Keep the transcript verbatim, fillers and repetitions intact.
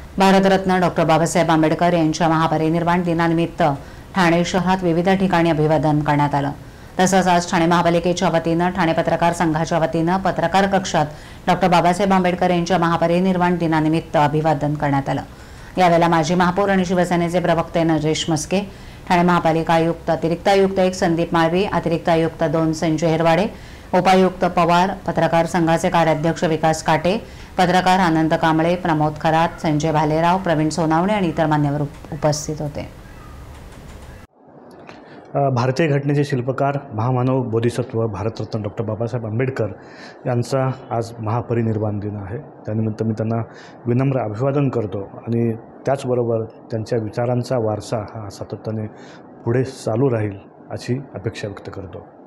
Bharat Ratna doctor Babasaheb Ambedkar यांच्या महापरिनिर्वाण दिनानिमित्त ठाणे शहरात विविध ठिकाणी अभिवादन करण्यात आलं। तसंच आज ठाणे महापालिकेच्या वतीनं ठाणे पत्रकार संघाच्या वतीनं पत्रकार कक्षात डॉक्टर बाबासाहेब आंबेडकर यांच्या महापरिनिर्वाण दिनानिमित्त अभिवादन करण्यात आलं। यावेळेला माजी महापौर आणि शिवसेनेचे प्रवक्ते नरेश मस्के, ठाणे महापालिका आयुक्त अतिरिक्त आयुक्त एक संदीप माळवी, अतिरिक्त आयुक्त दोन संजय हिरवाडे, उपायुक्त पवार, पत्रकार संघाचे कार्याध्यक्ष विकास काटे, पत्रकार आनंद कांबळे, प्रमोद खरात, संजय भालेराव, प्रवीण सोनावणे आणि इतर मान्यवर उपस्थित होते। भारतीय घटनेचे शिल्पकार महामानव बोधिसत्व भारतरत्न डॉक्टर बाबासाहेब आंबेडकर यांचा आज महापरिनिर्वाण दिन आहे। त्यानिमित्त मी त्यांना विनम्र अभिवादन करतो आणि त्याचबरोबर त्यांच्या विचारांचा वारसा हा सातत्याने पुढे चालू राहील अशी अपेक्षा व्यक्त करतो।